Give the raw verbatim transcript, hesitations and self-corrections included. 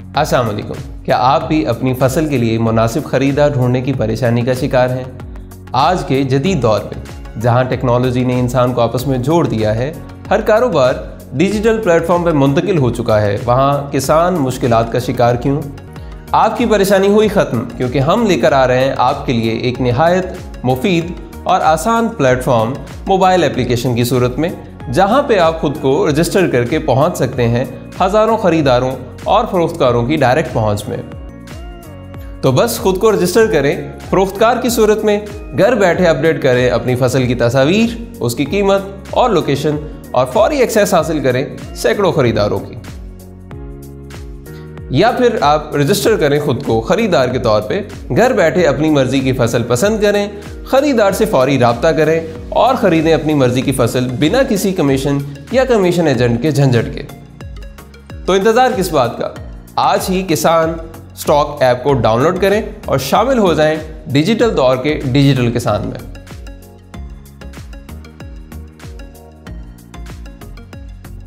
अस्सलाम वालेकुम। क्या आप भी अपनी फसल के लिए मुनासिब खरीदार ढूंढने की परेशानी का शिकार हैं? आज के जदीद दौर में जहां टेक्नोलॉजी ने इंसान को आपस में जोड़ दिया है, हर कारोबार डिजिटल प्लेटफॉर्म पर मुंतकिल हो चुका है, वहां किसान मुश्किलात का शिकार क्यों? आपकी परेशानी हुई ख़त्म, क्योंकि हम लेकर आ रहे हैं आपके लिए एक निहायत मुफीद और आसान प्लेटफॉर्म मोबाइल एप्लीकेशन की सूरत में, जहां पे आप खुद को रजिस्टर करके पहुंच सकते हैं हज़ारों ख़रीदारों और फ़रोख्तकारों की डायरेक्ट पहुंच में। तो बस खुद को रजिस्टर करें, फ़रोख्तकार की सूरत में घर बैठे अपडेट करें अपनी फसल की तस्वीर, उसकी कीमत और लोकेशन, और फौरी एक्सेस हासिल करें सैकड़ों ख़रीदारों की। या फिर आप रजिस्टर करें खुद को ख़रीदार के तौर पे, घर बैठे अपनी मर्ज़ी की फसल पसंद करें, ख़रीदार से फौरी राब्ता करें और ख़रीदें अपनी मर्ज़ी की फसल बिना किसी कमीशन या कमीशन एजेंट के झंझट के। तो इंतज़ार किस बात का? आज ही किसान स्टॉक ऐप को डाउनलोड करें और शामिल हो जाएं डिजिटल दौर के डिजिटल किसान में।